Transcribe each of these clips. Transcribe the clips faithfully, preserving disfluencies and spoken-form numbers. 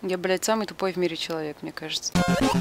Я, блядь, самый тупой в мире человек, мне кажется.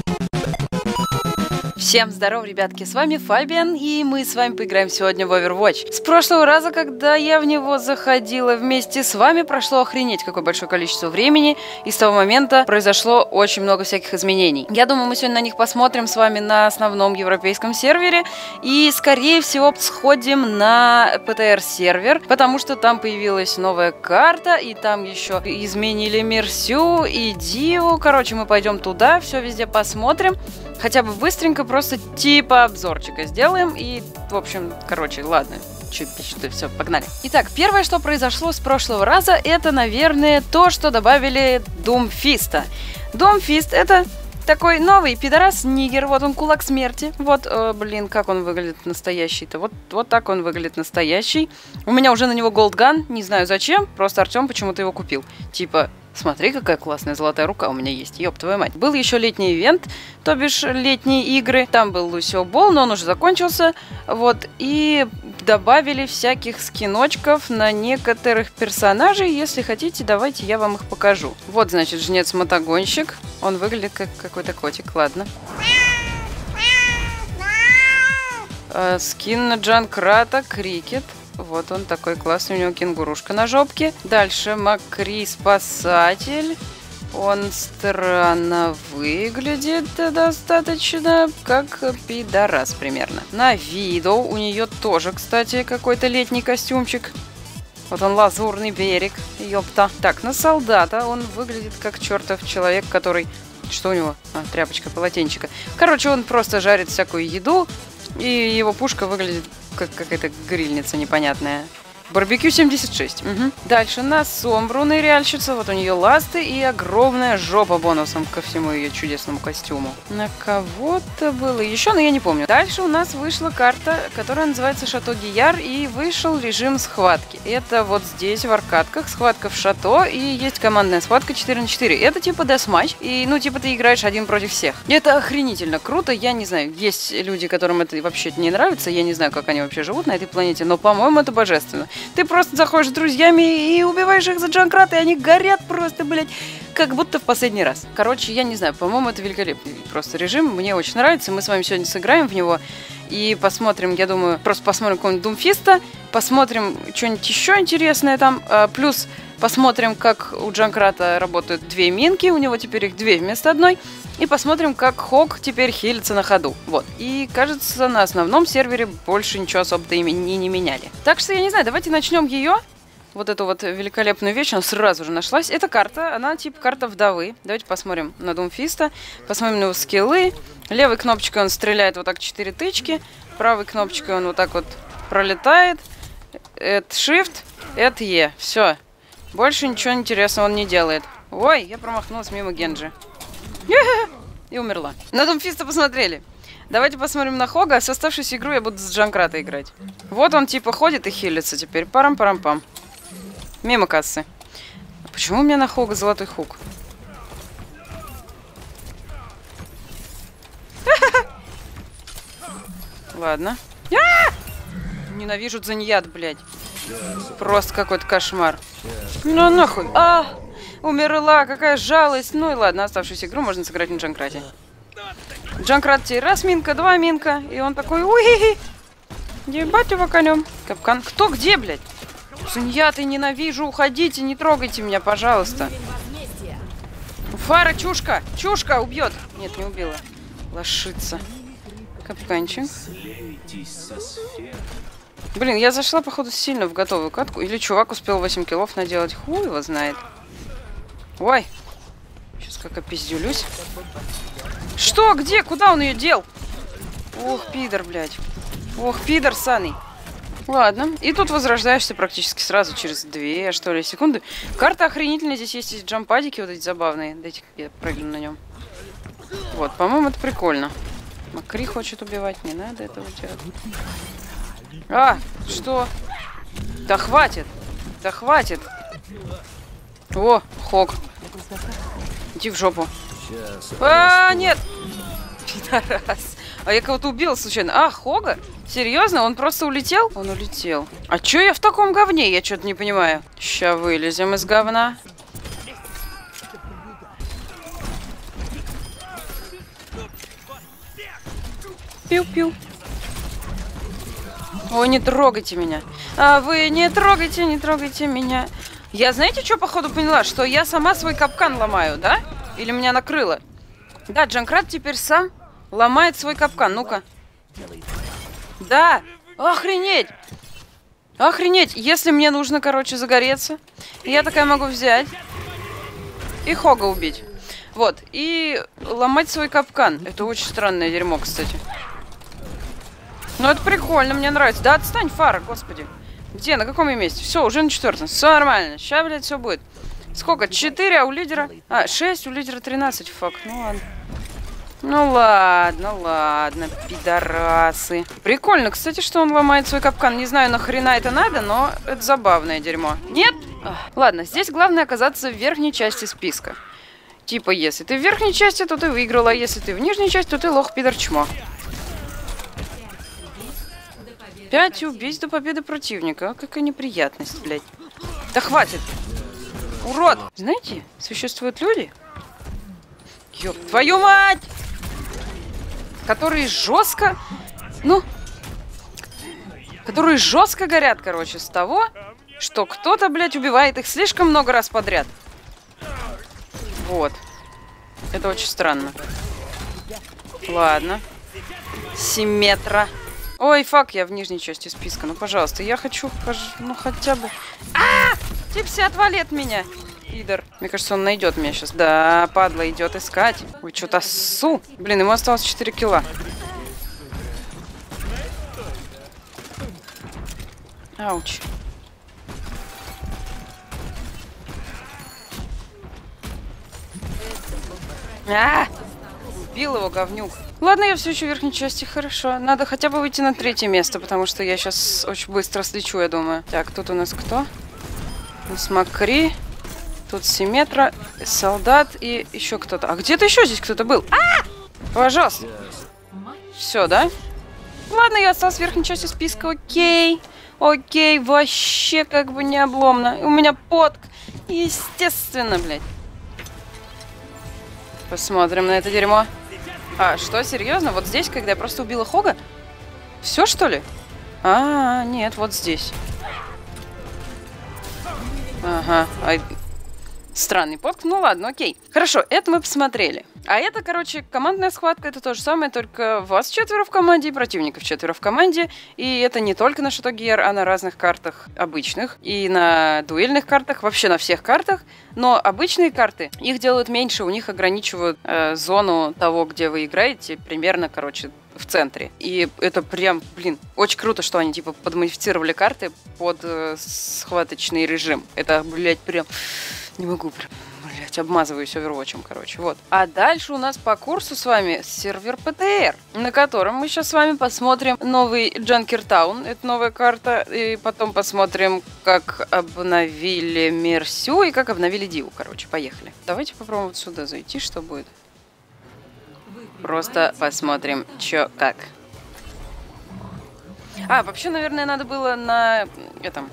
Всем здоров, ребятки, с вами Фабиан, и мы с вами поиграем сегодня в Overwatch. С прошлого раза, когда я в него заходила вместе с вами, прошло охренеть какое большое количество времени, и с того момента произошло очень много всяких изменений. Я думаю, мы сегодня на них посмотрим с вами на основном европейском сервере, и, скорее всего, сходим на пэ тэ эр сервер, потому что там появилась новая карта, и там еще изменили Мерсю и Диву. Короче, мы пойдем туда, все везде посмотрим. Хотя бы быстренько, просто типа обзорчика сделаем. И, в общем, короче, ладно. Чуть пишет, все, погнали. Итак, первое, что произошло с прошлого раза, это, наверное, то, что добавили Думфиста. Думфист — это такой новый пидорас-нигер. Вот он, кулак смерти. Вот, э, блин, как он выглядит настоящий-то. Вот, вот так он выглядит настоящий. У меня уже на него голдган. Не знаю зачем. Просто Артем почему-то его купил. Типа... Смотри, какая классная золотая рука у меня есть, ёб твою мать. Был еще летний ивент, то бишь летние игры. Там был Лусио Бол, но он уже закончился. Вот, и добавили всяких скиночков на некоторых персонажей. Если хотите, давайте я вам их покажу. Вот, значит, жнец-мотогонщик. Он выглядит как какой-то котик, ладно. А, скин на Джанкрата, Крикет. Вот он такой классный, у него кенгурушка на жопке. Дальше Макри Спасатель. Он странно выглядит достаточно, как пидорас примерно. На Видоу у нее тоже, кстати, какой-то летний костюмчик. Вот он, Лазурный берег, ёпта. Так, на Солдата он выглядит как чертов человек, который... Что у него? А, тряпочка, полотенчика. Короче, он просто жарит всякую еду, и его пушка выглядит как какая-то грильница непонятная. Барбекю семьдесят шесть. Угу. Дальше на Сомбру ныряльщица. Вот у нее ласты и огромная жопа бонусом ко всему ее чудесному костюму. На кого-то было еще, но я не помню. Дальше у нас вышла карта, которая называется Шато Гияр, и вышел режим схватки. Это вот здесь в аркадках схватка в шато, и есть командная схватка четыре на четыре. Это типа десматч, и ну типа ты играешь один против всех. Это охренительно круто. Я не знаю, есть люди, которым это вообще не нравится. Я не знаю, как они вообще живут на этой планете, но по-моему это божественно. Ты просто заходишь с друзьями и убиваешь их за Джанкрат, и они горят просто, блядь, как будто в последний раз. Короче, я не знаю, по-моему, это великолепный просто режим. Мне очень нравится. Мы с вами сегодня сыграем в него и посмотрим, я думаю, просто посмотрим какого-нибудь Думфиста, посмотрим что-нибудь еще интересное там, плюс посмотрим, как у Джанкрата работают две минки, у него теперь их две вместо одной. И посмотрим, как Хок теперь хилится на ходу. Вот. И, кажется, на основном сервере больше ничего особо-то и не, не меняли. Так что, я не знаю, давайте начнем ее. Вот эту вот великолепную вещь, она сразу же нашлась. Эта карта, она типа карта вдовы. Давайте посмотрим на Думфиста. Посмотрим на его скиллы. Левой кнопочкой он стреляет вот так четыре тычки. Правой кнопочкой он вот так вот пролетает. Это Shift, это E. Все. Больше ничего интересного он не делает. Ой, я промахнулась мимо Генджи. И умерла. На Думфиста посмотрели. Давайте посмотрим на Хога. С оставшейся игру я буду с Джанкрата играть. Вот он типа ходит и хилится теперь. Парам-парам-пам. Мимо кассы. Почему у меня на Хога золотой хук? Ладно. Ненавижу Дзаньят, блядь. Просто какой-то кошмар. Ну нахуй. А! Умерла, какая жалость. Ну и ладно, оставшуюся игру можно сыграть на Джанкрате. Джанкрат тебе раз минка, два минка. И он такой, уи, ебать его конем. Капкан. Кто где, блядь? Я ты ненавижу, уходите, не трогайте меня, пожалуйста. Фара, чушка, чушка убьет. Нет, не убила. Лошица. Капканчик. Блин, я зашла, походу, сильно в готовую катку. Или чувак успел восемь киллов наделать. Хуй его знает. Ой. Сейчас как опиздюлюсь. Что? Где? Куда он ее дел? Ох, пидор, блядь. Ох, пидор саный. Ладно. И тут возрождаешься практически сразу, через две, что ли, секунды. Карта охренительная. Здесь есть эти джампадики вот эти забавные. Дайте я прыгну на нем. Вот, по-моему, это прикольно. Макри хочет убивать. Не надо этого делать. А, что? Да хватит. Да хватит. О, Хок. Иди в жопу. А, нет. Пидорас. А я кого-то убила случайно. А, Хога? Серьезно? Он просто улетел? Он улетел. А чё я в таком говне? Я что-то не понимаю. Ща вылезем из говна. Пиу-пиу. Ой, не трогайте меня. А вы не трогайте, не трогайте меня. Я, знаете, что, походу, поняла? Что я сама свой капкан ломаю, да? Или меня накрыло? Да, Джанкрат теперь сам ломает свой капкан. Ну-ка. Да! Охренеть! Охренеть! Если мне нужно, короче, загореться, я такая могу взять и Хога убить. Вот. И ломать свой капкан. Это очень странное дерьмо, кстати. Ну, это прикольно, мне нравится. Да отстань, Фара, господи. Где, на каком я месте? Все, уже на четвертом. Все нормально. Сейчас, блядь, все будет. Сколько? четыре, а у лидера... А, шесть, у лидера тринадцать. Фак, ну ладно. Ну ладно, ладно, пидорасы. Прикольно, кстати, что он ломает свой капкан. Не знаю, нахрена это надо, но это забавное дерьмо. Нет? Ах. Ладно, здесь главное оказаться в верхней части списка. Типа, если ты в верхней части, то ты выиграла, а если ты в нижней части, то ты лох-пидор-чмо. Пять убийств до победы противника. Какая неприятность, блядь. Да хватит. Урод. Знаете, существуют люди... Ёб твою мать! Которые жестко... Ну... Которые жестко горят, короче, с того, что кто-то, блядь, убивает их слишком много раз подряд. Вот. Это очень странно. Ладно. Симметра. Ой, фак, я в нижней части списка. Ну, пожалуйста, я хочу, ну, хотя бы... А! Типси, отвали от меня! Пидор. Мне кажется, он найдет меня сейчас. Да, падла идет искать. Ой, что-то су. Блин, ему осталось четыре килла. Ауч. А! Убил его, говнюк. Ладно, я все еще в верхней части, хорошо. Надо хотя бы выйти на третье место, потому что я сейчас очень быстро слечу, я думаю. Так, тут у нас кто? У нас Макри. Тут Симметра, солдат и еще кто-то. А где-то еще здесь кто-то был. А! Пожалуйста. Все, да? Ладно, я осталась в верхней части списка. Окей. Окей, вообще как бы не обломно. У меня пот. Естественно, блядь. Посмотрим на это дерьмо. А, что, серьезно? Вот здесь, когда я просто убила Хога? Все, что ли? А, нет, вот здесь. Ага. А... Странный подк. Ну ладно, окей. Хорошо, это мы посмотрели. А это, короче, командная схватка. Это то же самое, только вас четверо в команде и противников четверо в команде. И это не только на Chateau Guerre, а на разных картах обычных. И на дуэльных картах, вообще на всех картах. Но обычные карты, их делают меньше, у них ограничивают э, зону того, где вы играете, примерно, короче, в центре. И это прям, блин, очень круто, что они, типа, подмодифицировали карты под э, схваточный режим. Это, блядь, прям... Не могу прям, блядь, обмазываюсь овервотчем, короче, вот. А дальше у нас по курсу с вами сервер пэ тэ эр, на котором мы сейчас с вами посмотрим новый Джанкертаун, это новая карта, и потом посмотрим, как обновили Мерсю и как обновили Диву, короче, поехали. Давайте попробуем вот сюда зайти, что будет. Просто посмотрим, чё, как. А, вообще, наверное, надо было на этом...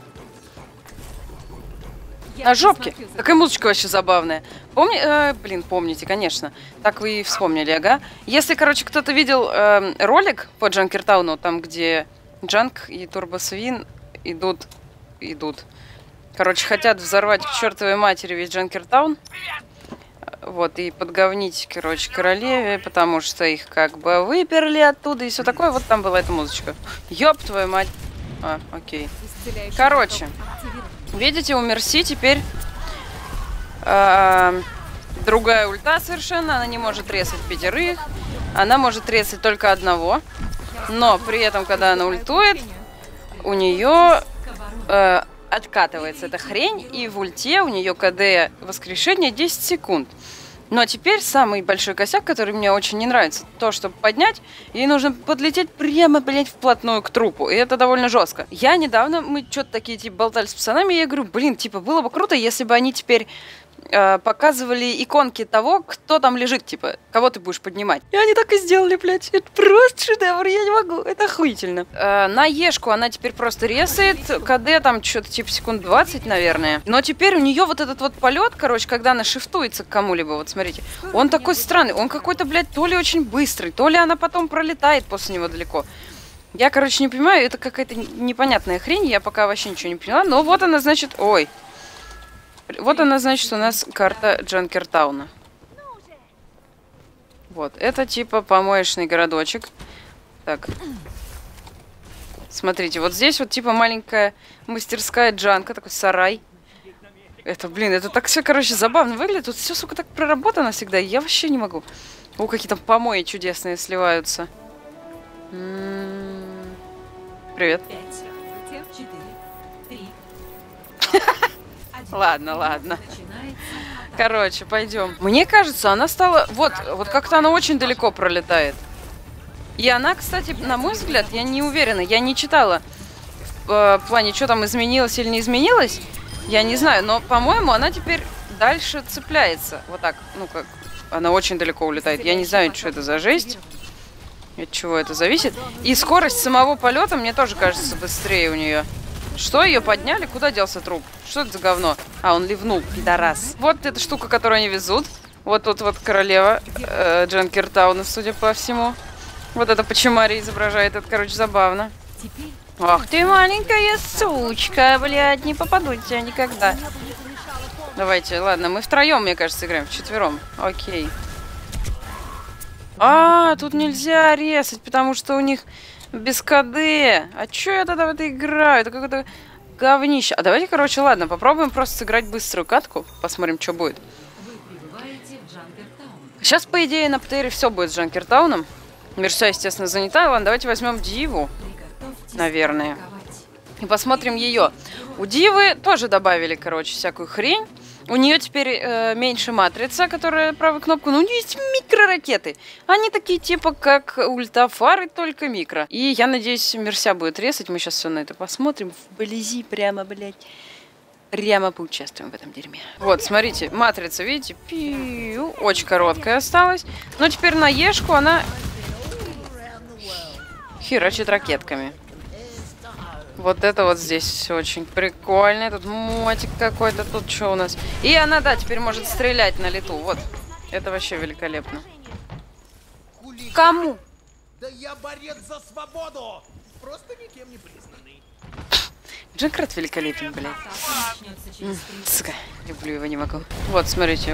На жопке. Такая музычка вообще забавная. Помни... Э, блин, помните, конечно. Так вы и вспомнили, ага. Если, короче, кто-то видел э, ролик по Джанкертауну, там, где Джанк и Турбосвин идут... Идут. Короче, хотят взорвать к чертовой матери весь Джанкертаун. Вот, и подговнить, короче, королеве, потому что их как бы выперли оттуда и все такое. Вот там была эта музычка. Ёб твою мать. А, окей. Короче... Видите, у Мерси теперь э, другая ульта совершенно. Она не может резать пятерых. Она может резать только одного. Но при этом, когда она ультует, у нее э, откатывается эта хрень. И в ульте у нее ка дэ воскрешения десять секунд. Но теперь самый большой косяк, который мне очень не нравится, то, чтобы поднять, ей нужно подлететь прямо, блядь, вплотную к трупу. И это довольно жестко. Я недавно, мы что-то такие, типа, болтали с пацанами, и я говорю, блин, типа, было бы круто, если бы они теперь э, показывали иконки того, кто там лежит, типа, кого ты будешь поднимать. И они так и сделали, блядь. Это просто шедевр, я не могу. Это охуительно. Э, на Ешку она теперь просто ресает. КД там что-то типа секунд двадцать, наверное. Но теперь у нее вот этот вот полет, короче, когда она шифтуется к кому-либо, вот смотрите, он такой странный. Он какой-то, блядь, то ли очень быстрый, то ли она потом пролетает после него далеко. Я, короче, не понимаю, это какая-то непонятная хрень, я пока вообще ничего не поняла. Но вот она, значит... Ой. Вот она, значит, у нас карта Джанкертауна. Вот, это типа помоечный городочек. Так. Смотрите, вот здесь вот типа маленькая мастерская Джанка, такой сарай. Это, блин, это так все, короче, забавно выглядит. Тут все, сука, так проработано всегда. Я вообще не могу. О, какие там помои чудесные сливаются. М-м-м. Привет. Ладно, ладно. Короче, пойдем. Мне кажется, она стала... Вот, вот как-то она очень далеко пролетает. И она, кстати, на мой взгляд, я не уверена, я не читала в э, плане, что там изменилось или не изменилось. Я не знаю, но, по-моему, она теперь дальше цепляется. Вот так, ну как, она очень далеко улетает. Я не знаю, что это за жесть. От чего это зависит. И скорость самого полета, мне тоже кажется, быстрее у нее. Что, ее подняли? Куда делся труп? Что это за говно? А, он ливнул, пидорас. Вот эта штука, которую они везут. Вот тут вот королева э, Джанкертауна, судя по всему. Вот это почемари изображает. Это, короче, забавно. Ах ты маленькая сучка, блядь, не попаду в тебя никогда. Давайте, ладно, мы втроем, мне кажется, играем, вчетвером. Окей. А, тут нельзя резать, потому что у них без КД. А чё я тогда в это играю? Это какое-то говнище. А давайте, короче, ладно, попробуем просто сыграть быструю катку. Посмотрим, что будет. Сейчас, по идее, на ПТРе все будет с Джанкертауном. Версия, естественно, занята. Ладно, давайте возьмем Диву, наверное. И посмотрим ее. У Дивы тоже добавили, короче, всякую хрень. У нее теперь э, меньше матрица, которая правой кнопкой. Но у нее есть микроракеты. Они такие типа как ультрафары, только микро. И я надеюсь, Мерся будет резать. Мы сейчас все на это посмотрим. Вблизи прямо, блядь. Прямо поучаствуем в этом дерьме. Вот, смотрите, матрица, видите? Пиу, очень короткая осталась. Но теперь на Ешку она херачит ракетками. Вот это вот здесь все очень прикольно. Тут мотик какой-то. Тут что у нас? И она, да, теперь может стрелять на лету. Вот. Это вообще великолепно. Кому? Да я борец за свободу. Просто никем не признанный. Джанкрат великолепен, блядь. Сука, люблю его, не могу. Вот, смотрите.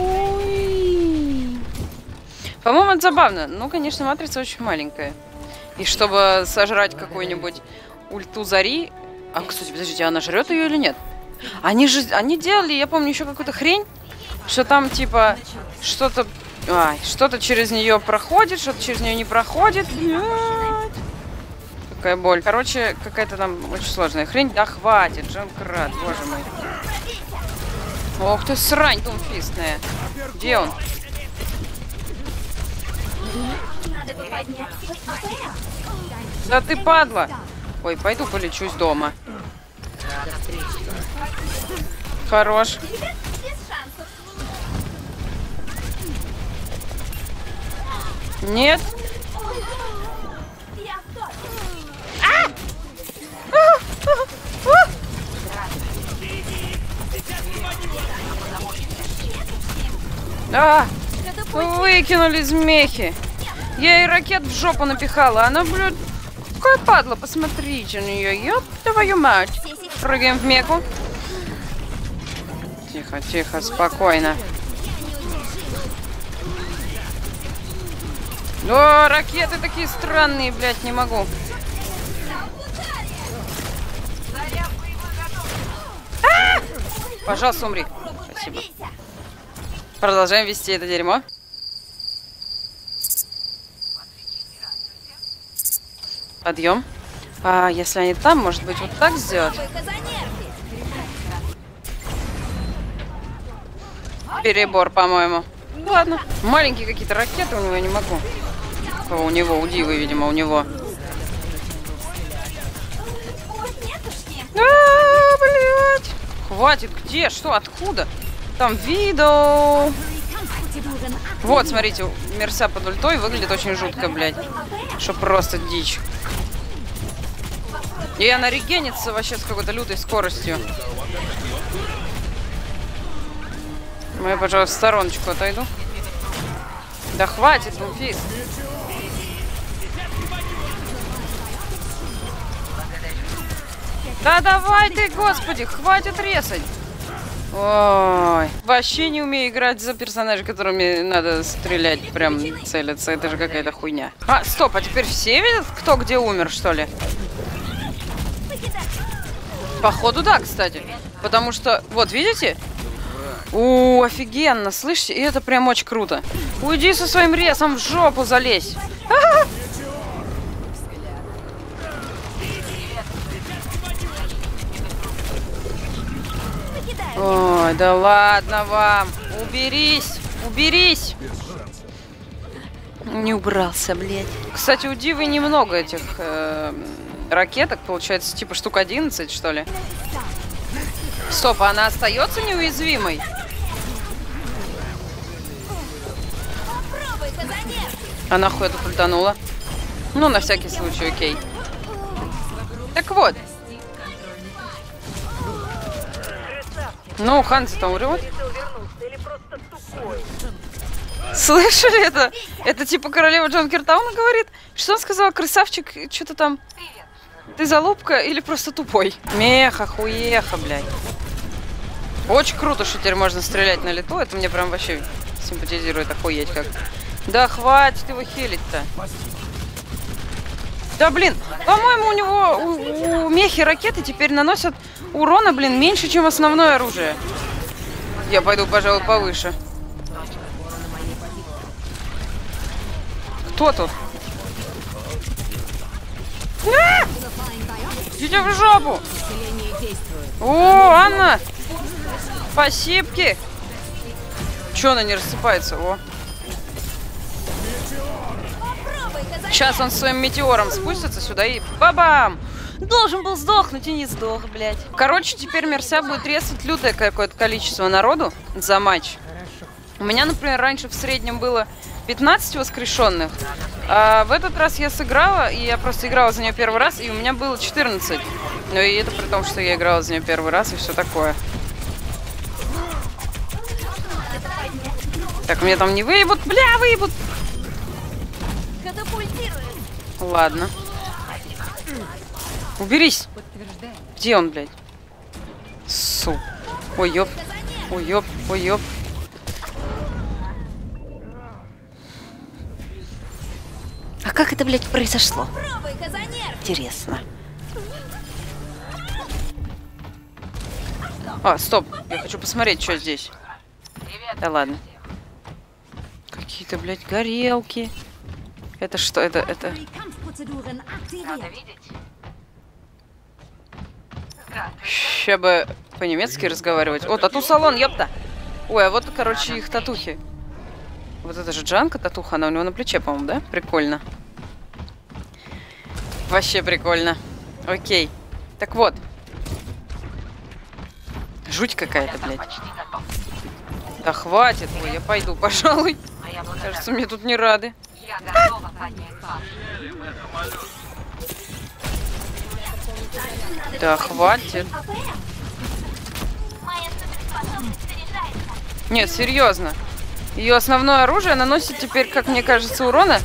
По-моему, это забавно. Ну, конечно, матрица очень маленькая. И чтобы сожрать какую-нибудь ульту Зари... А, кстати, подождите, она жрет ее или нет? Они же... Они делали, я помню, еще какую-то хрень, что там, типа, что-то... Ай, что-то через нее проходит, что-то через нее не проходит. Блядь. Какая боль. Короче, какая-то там очень сложная хрень. Да хватит, Джанкрат, боже мой. Ох ты, срань тумфистная. Где он? Да ты падла. Ой, пойду полечусь дома. Хорош. Нет. А! А! Выкинули змехи. Я ей ракет в жопу напихала. Она, блядь, какая падла. Посмотрите на нее. Ёб твою мать. Прыгаем в меку. Тихо, тихо, спокойно. О, ракеты такие странные, блядь, не могу. А! Пожалуйста, умри. Спасибо. Продолжаем вести это дерьмо. Подъем. А если они там, может быть, вот так сделать? Перебор, по-моему. Ладно. Маленькие какие-то ракеты у него, я не могу. О, у него, у Дивы, видимо, у него. А, блядь. Хватит, где? Что? Откуда? Там видео. Вот, смотрите, Мерся под ультой выглядит очень жутко, блядь. Что просто дичь. И она регенится вообще с какой-то лютой скоростью. Ну, я, пожалуй, в стороночку отойду. Да хватит, Мемфис. Да давай ты, господи, хватит резать. Ой, вообще не умею играть за персонажей, которыми надо стрелять, прям целиться. Это же какая-то хуйня. А, стоп, а теперь все видят, кто где умер, что ли? Походу, да, кстати. Потому что, вот, видите? У, офигенно, слышите? И это прям очень круто. Уйди со своим ресом в жопу залезь. А-а-а! Ой, да ладно вам. Уберись, уберись. Не убрался, блядь. Кстати, у Дивы немного этих э, ракеток, получается, типа штук одиннадцать, что ли. Стоп, а она остается неуязвимой? А нахуй это пультанула? Ну, на всякий случай, окей. Так вот. Ну, Ханзи-то умрет. Слышали это? Это типа королева Джанкертауна говорит? Что он сказал? Красавчик, что-то там... Ты залупка или просто тупой? Меха, хуеха, блядь. Очень круто, что теперь можно стрелять на лету. Это мне прям вообще симпатизирует, охуеть как. Да хватит его хилить-то. Да блин, по-моему, у него у, у мехи ракеты теперь наносят урона, блин, меньше, чем основное оружие. Я пойду, пожалуй, повыше. Кто тут? А! Идите в жопу! О, Анна! Спасибки! Че она не рассыпается? О. Сейчас он своим метеором спустится сюда и бабам! Должен был сдохнуть и не сдох, блядь. Короче, теперь Мерся будет резать лютое какое-то количество народу за матч. У меня, например, раньше в среднем было пятнадцать воскрешенных. А в этот раз я сыграла, и я просто играла за нее первый раз, и у меня было четырнадцать. Ну и это при том, что я играла за нее первый раз, и все такое. Так, меня там не выебут. Бля, выебут. Ладно. Уберись. Где он, блядь? Су. Ой, ёп. Ой, ёп. Ой, ёп. А как это, блядь, произошло? Интересно. А, стоп. Я хочу посмотреть, что здесь. Да ладно. Какие-то, блядь, горелки. Это что? Это, это... Ща бы по-немецки разговаривать. О, тату-салон, ёпта! Ой, а вот, короче, их татухи. Вот это же Джанка татуха, она у него на плече, по-моему, да? Прикольно. Вообще прикольно. Окей. Так вот. Жуть какая-то, блядь. Да хватит. Ой, я пойду, пожалуй. Кажется, мне тут не рады. Да хватит. Нет, серьезно. Ее основное оружие наносит теперь, как мне кажется, урона.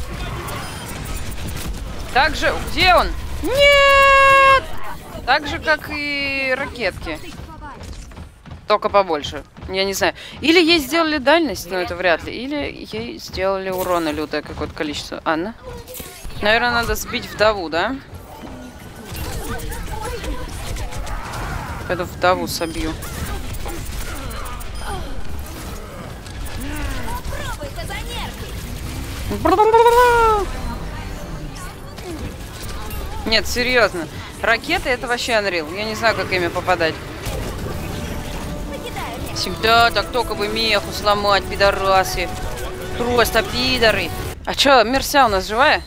Так же... Где он? Нет! Так же, как и ракетки. Только побольше. Я не знаю. Или ей сделали дальность, но это вряд ли. Или ей сделали урона лютое какое-то количество. Анна? Наверное, надо сбить вдову, да? Пойду вдову собью. Нет, серьезно. Ракеты это вообще Unreal. Я не знаю, как ими попадать. Всегда так только бы меху сломать, пидорасы. Просто пидоры. А чё, Мерся у нас живая?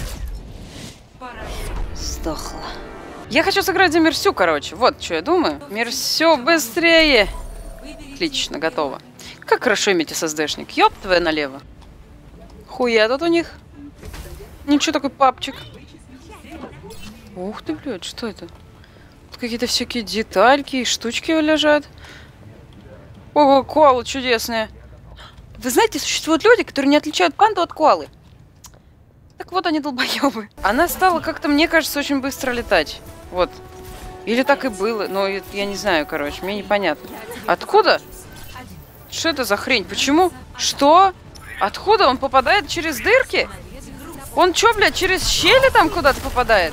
Сдохла. Я хочу сыграть за Мерсю, короче. Вот что я думаю. Мерсю, быстрее! Отлично, готово. Как хорошо иметь эс эс дэшник. Ёб твоя налево. Хуя тут у них. Ничего, такой папчик. Ух ты, блядь, что это? Тут какие-то всякие детальки и штучки лежат. Ого, коала чудесная. Вы знаете, существуют люди, которые не отличают панду от коалы. Так вот они долбоёбы. Она стала как-то, мне кажется, очень быстро летать. Вот. Или так и было, но я не знаю, короче, мне непонятно. Откуда? Что это за хрень? Почему? Что? Откуда он попадает через дырки? Он чё, блядь, через щели там куда-то попадает?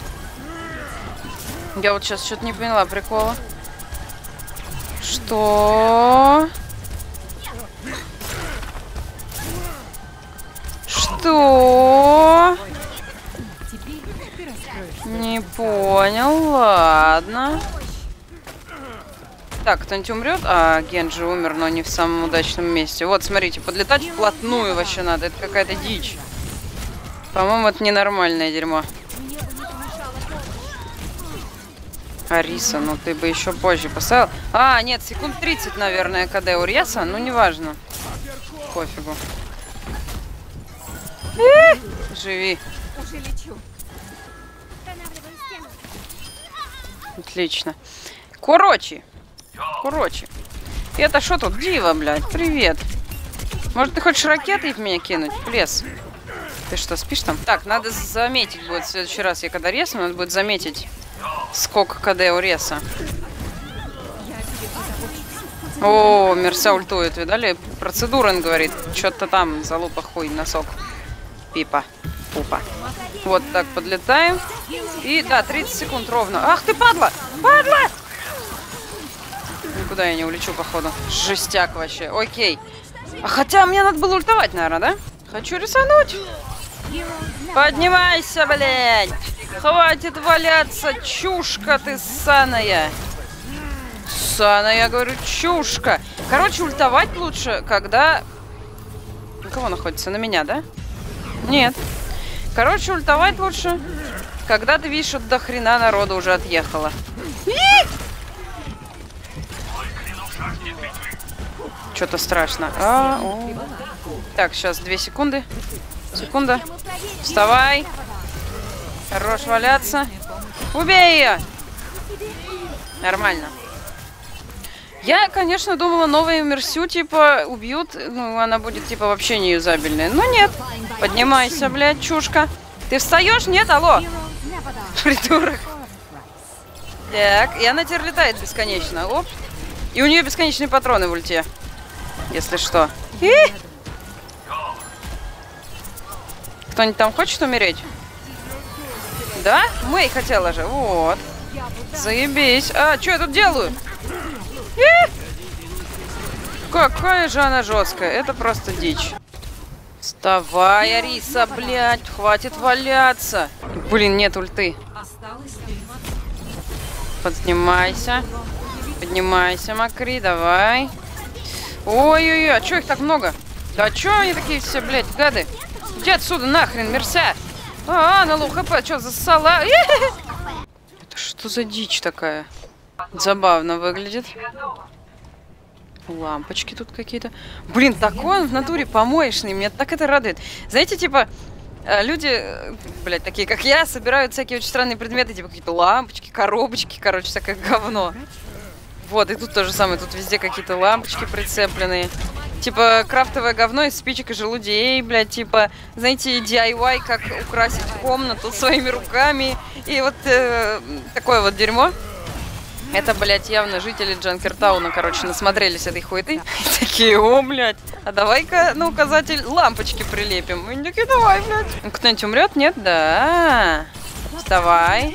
Я вот сейчас что-то не поняла прикола. Что? Что? Не понял, ладно. Так, кто-нибудь умрет? А, Генджи умер, но не в самом удачном месте. Вот, смотрите, подлетать вплотную вообще надо. Это какая-то дичь. По-моему, это ненормальное дерьмо. Ариса, ну ты бы еще позже поставил. А, нет, секунд тридцать, наверное, КД у Реса. Ну, неважно. Пофигу. Э, живи. Отлично. Короче. Короче. Это что тут? Дива, блядь. Привет. Может, ты хочешь ракетой в меня кинуть? Плес. Ты что, спишь там? Так, надо заметить будет в следующий раз. Я когда ресну, надо будет заметить сколько КД у Реса. О, Мерса ультует, видали? Процедурен говорит. Что-то там, залупа хуй, носок. Пипа. Пупа. Вот так подлетаем. И, да, тридцать секунд ровно. Ах ты, падла! Падла! Никуда я не улечу, походу. Жестяк вообще. Окей. А хотя мне надо было ультовать, наверное, да? Хочу рисануть. Поднимайся, блядь! Хватит валяться, чушка ты ссаная. Ссаная, говорю, чушка. Короче, ультовать лучше, когда... На кого находится? На меня, да? Нет. Короче, ультовать лучше, когда ты видишь, что до хрена народу уже отъехало. Что-то страшно. А, о. Так, сейчас две секунды. Секунда. Вставай. Хорош валяться. Убей ее. Нормально. Я, конечно, думала, новую Мерсю, типа, убьют. Ну, она будет, типа, вообще не юзабельная. Но нет. Поднимайся, блядь, чушка. Ты встаешь? Нет, алло. Придурок. Так, и она теперь летает бесконечно. Оп. И у нее бесконечные патроны в ульте. Если что. И... Кто-нибудь там хочет умереть? Да? Мэй хотела же. Вот. Заебись. А, что я тут делаю? И... Какая же она жесткая. Это просто дичь. Вставай, Ариса, блядь. Хватит валяться. Блин, нет ульты. Поднимайся. Поднимайся, Макри, давай. Ой-ой-ой, а чё их так много? Да чё они такие все, блядь, гады? Иди отсюда, нахрен, Мерся. А, на лоу хп, чё, засала? Это что за дичь такая? Забавно выглядит. Лампочки тут какие-то. Блин, такой он в натуре помоечный. Меня так это радует. Знаете, типа, люди, блядь, такие как я, собирают всякие очень странные предметы, типа какие-то лампочки, коробочки, короче, всякое говно. Вот, и тут то же самое. Тут везде какие-то лампочки прицепленные. Типа, крафтовое говно из спичек и желудей, блядь, типа, знаете, ди ай вай, как украсить комнату своими руками. И вот э, такое вот дерьмо. Это, блядь, явно жители Джанкертауна, короче, насмотрелись этой хуеты. И такие, о, блядь, а давай-ка на указатель лампочки прилепим. И такие, давай, блядь. Кто-нибудь умрет? Нет? Да. Вставай.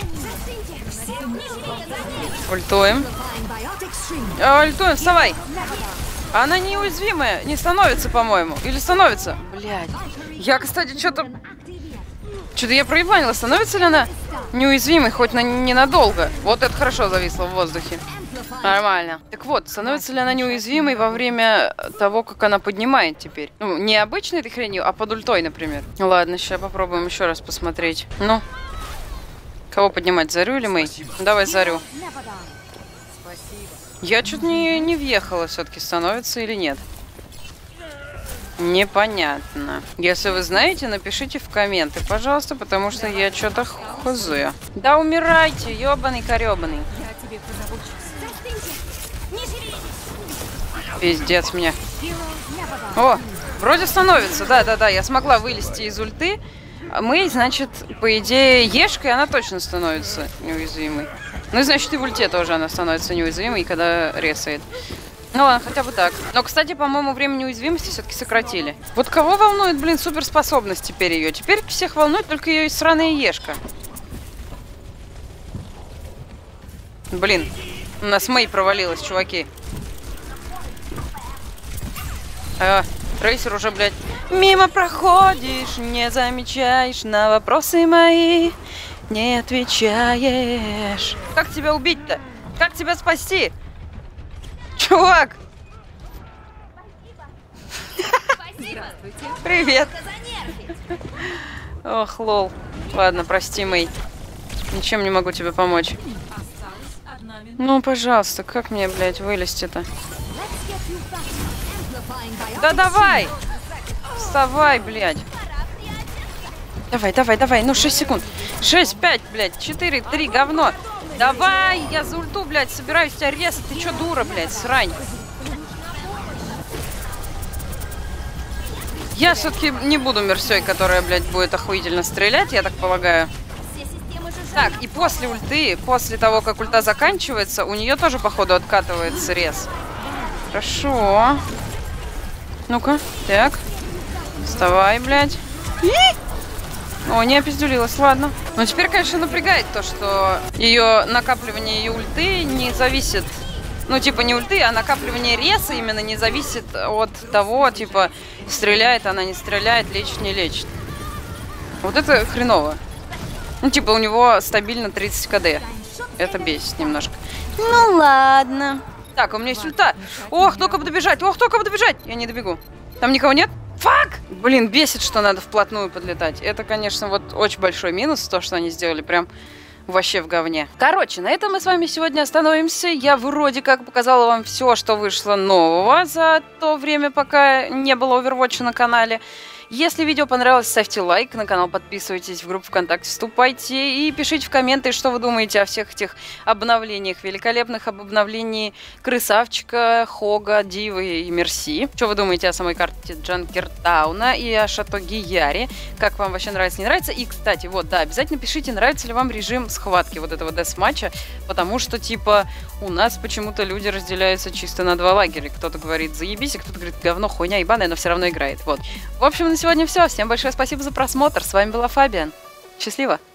Ультуем. А, ультуем, вставай. Она неуязвимая. Не становится, по-моему. Или становится? Блядь. Я, кстати, что-то... Что-то я проебанила. Становится ли она неуязвимой хоть на ненадолго? Вот это хорошо зависло в воздухе. Нормально. Так вот, становится ли она неуязвимой во время того, как она поднимает теперь? Ну, не обычной этой хренью, а под ультой, например. Ладно, сейчас попробуем еще раз посмотреть. Ну. Кого поднимать, Зарю или Мэй? Давай Зарю. Я что-то не, не въехала, все-таки становится или нет. Непонятно. Если вы знаете, напишите в комменты, пожалуйста, потому что я что-то хз. Да умирайте, ёбаный корёбаный. Пиздец мне. О, вроде становится, да-да-да, я смогла вылезти из ульты. Мы, значит, по идее, ешкой она точно становится неуязвимой. Ну и значит, и в ульте тоже она становится неуязвимой, когда ресает. Ну ладно, хотя бы так. Но, кстати, по-моему, время неуязвимости все-таки сократили. Вот кого волнует, блин, суперспособность теперь ее? Теперь всех волнует только ее сраная ешка. Блин, у нас Мэй провалилась, чуваки. А, Трейсер уже, блядь, мимо проходишь, не замечаешь, на вопросы мои не отвечаешь. Как тебя убить-то? Как тебя спасти? Чувак! Привет! Ох, лол. Ладно, прости, Мэй. Ничем не могу тебе помочь. Ну, пожалуйста, как мне, блядь, вылезти-то? Да давай! Вставай, блядь. Давай, давай, давай. Ну, шесть секунд. шесть, пять, блядь. четыре, три, говно. Давай, я за ульту, блядь, собираюсь тебя резать. Ты чё, дура, блядь, срань? Я все-таки не буду мерсей, которая, блядь, будет охуительно стрелять, я так полагаю. Так, и после ульты, после того, как ульта заканчивается, у нее тоже, походу, откатывается рез. Хорошо. Ну-ка, так. Вставай, блядь. О, не опиздюлилась, ладно. Но теперь, конечно, напрягает то, что ее накапливание ее ульты не зависит... Ну, типа, не ульты, а накапливание реса именно не зависит от того, типа, стреляет она, не стреляет, лечит, не лечит. Вот это хреново. Ну, типа, у него стабильно тридцать кд. Это бесит немножко. Ну, ладно. Так, у меня есть ульта. Ох, только бы добежать, ох, только бы добежать. Я не добегу. Там никого нет? Фак! Блин, бесит, что надо вплотную подлетать. Это, конечно, вот очень большой минус, то, что они сделали прям вообще в говне. Короче, на этом мы с вами сегодня остановимся. Я вроде как показала вам все, что вышло нового за то время, пока не было Overwatch на канале. Если видео понравилось, ставьте лайк, на канал подписывайтесь, в группу ВКонтакте вступайте и пишите в комменты, что вы думаете о всех этих обновлениях великолепных, об обновлении Крысавчика, Хога, Дивы и Мерси. Что вы думаете о самой карте Джанкертауна и о Шато Гияре? Как вам вообще нравится, не нравится? И, кстати, вот, да, обязательно пишите, нравится ли вам режим схватки вот этого дес-матча, потому что, типа, у нас почему-то люди разделяются чисто на два лагеря. Кто-то говорит заебись, а кто-то говорит говно, хуйня ебаная, но все равно играет. Вот. В общем, на сегодня все. Всем большое спасибо за просмотр. С вами была Фабиан. Счастливо!